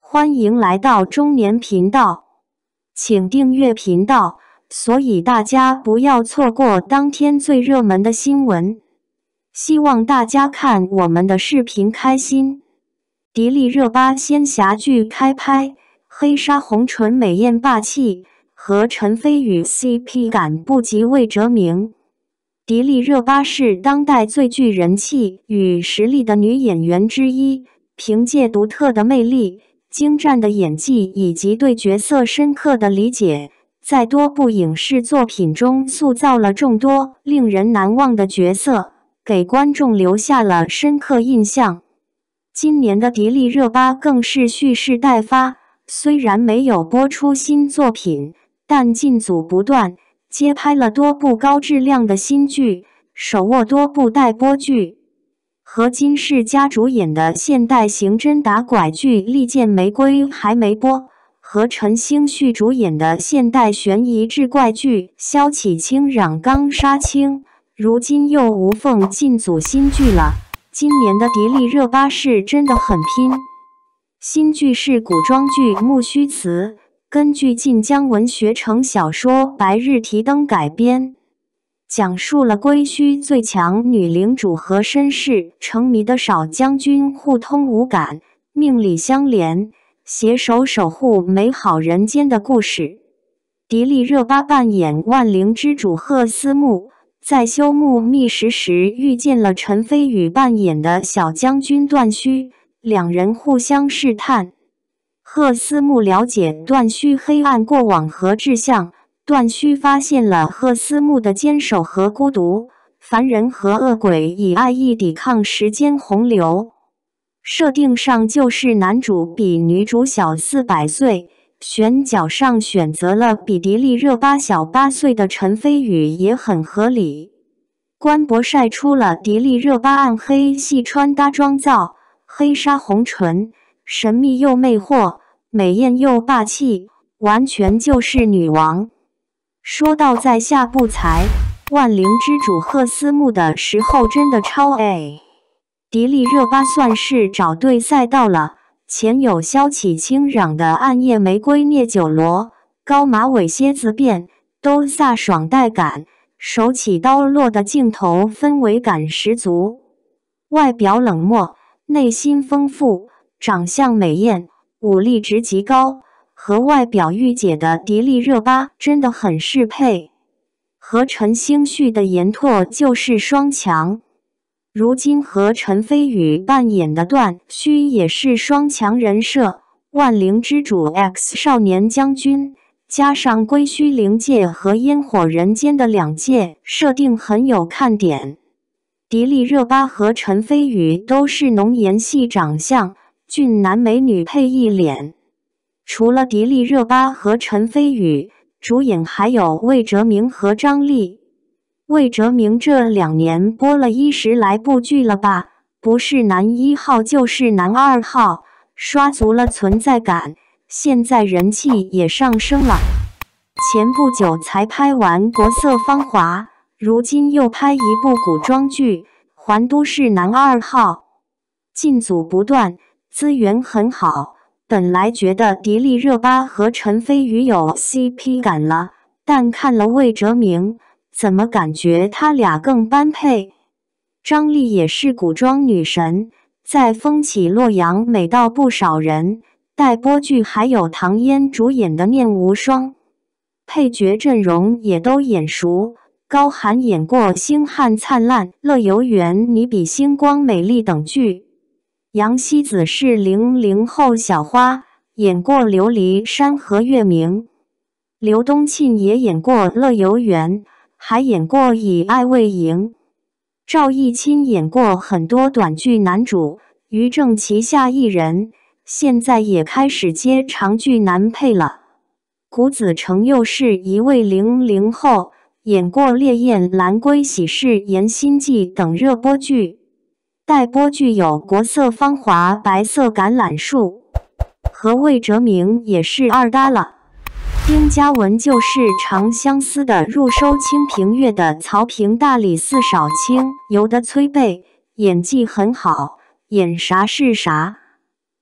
欢迎来到中年频道，请订阅频道，所以大家不要错过当天最热门的新闻。希望大家看我们的视频开心。迪丽热巴仙侠剧开拍，黑纱红唇美艳霸气，和陈飞宇 CP 感不及魏哲鸣。迪丽热巴是当代最具人气与实力的女演员之一，凭借独特的魅力、精湛的演技以及对角色深刻的理解，在多部影视作品中塑造了众多令人难忘的角色，给观众留下了深刻印象。今年的迪丽热巴更是蓄势待发，虽然没有播出新作品，但进组不断，接拍了多部高质量的新剧，手握多部待播剧。和金世佳主演的现代刑侦打拐剧《利剑玫瑰》还没播，和陈星旭主演的现代悬疑志怪剧《萧启清嚷刚杀青》，如今又无缝进组新剧了。今年的迪丽热巴是真的很拼。新剧是古装剧《木须辞》，根据晋江文学城小说《白日提灯》改编，讲述了归墟最强女领主和身世成谜的少将军互通无感，命里相连，携手守护美好人间的故事。迪丽热巴扮演万灵之主赫思慕，在修墓觅食时遇见了陈飞宇扮演的小将军段须，两人互相试探。赫思慕了解段须黑暗过往和志向，段须发现了赫思慕的坚守和孤独，凡人和恶鬼以爱意抵抗时间洪流。设定上就是男主比女主小400岁，选角上选择了比迪丽热巴小8岁的陈飞宇也很合理。官博晒出了迪丽热巴暗黑系穿搭妆造，黑纱红唇，神秘又魅惑，美艳又霸气，完全就是女王。说到在下不才，万灵之主赫思慕的时候真的超 A。迪丽热巴算是找对赛道了，前有萧启清嚷的暗夜玫瑰聂九罗，高马尾蝎子辫，都飒爽带感，手起刀落的镜头氛围感十足。外表冷漠，内心丰富，长相美艳，武力值极高，和外表御姐的迪丽热巴真的很适配。和陈星旭的颜拓就是双强。如今和陈飞宇扮演的段须也是双强人设，万灵之主 X 少年将军，加上归墟灵界和烟火人间的两界，设定很有看点。迪丽热巴和陈飞宇都是浓颜系长相，俊男美女配一脸。除了迪丽热巴和陈飞宇，主演还有魏哲鸣和张丽。魏哲鸣这2年播了10来部剧了吧，不是男1号就是男2号，刷足了存在感，现在人气也上升了。前不久才拍完《国色芳华》，如今又拍一部古装剧，还都是男2号，进组不断，资源很好。本来觉得迪丽热巴和陈飞宇有 CP 感了，但看了魏哲鸣，怎么感觉他俩更般配？张丽也是古装女神，在风起洛阳美到不少人。待播剧还有唐嫣主演的《念无双》，配角阵容也都眼熟。高寒演过《星汉灿烂》《乐游原》《你比星光美丽》等剧。杨希子是00后小花，演过《琉璃山》和《月明》。刘东庆也演过《乐游原》，还演过《以爱为营》。赵艺钦演过很多短剧男主，于正旗下艺人，现在也开始接长剧男配了。谷子成又是一位00后，演过《烈焰蓝龟喜事延心记》等热播剧。待播剧有《国色芳华》《白色橄榄树》，和魏哲鸣也是二搭了。丁嘉文就是《长相思》的入收清平乐的曹平大李四少卿，由的崔贝，演技很好，演啥是啥。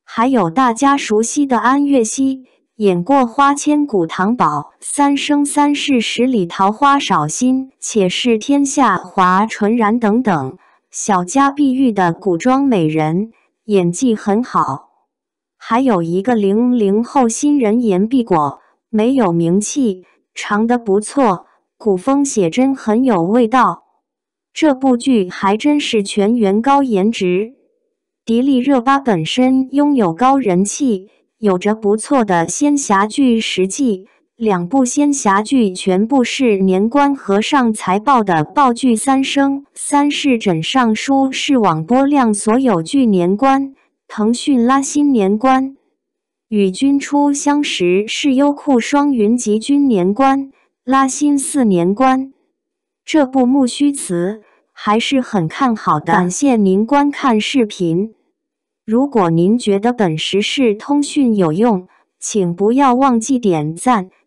还有大家熟悉的安岳熙，演过《花千骨》《唐宝》《三生三世十里桃花少心》且试天下华纯然等等，小家碧玉的古装美人，演技很好。还有一个00后新人严碧果，没有名气，长得不错，古风写真很有味道。这部剧还真是全员高颜值。迪丽热巴本身拥有高人气，有着不错的仙侠剧实际，2部仙侠剧全部是年关和尚才报的爆剧3生，3是枕上书视网播量所有剧年关，腾讯拉新年关。与君初相识是优酷双云集均年关，拉新4年关。这部木须辞还是很看好的，感谢您观看视频。如果您觉得本时事通讯有用，请不要忘记点赞、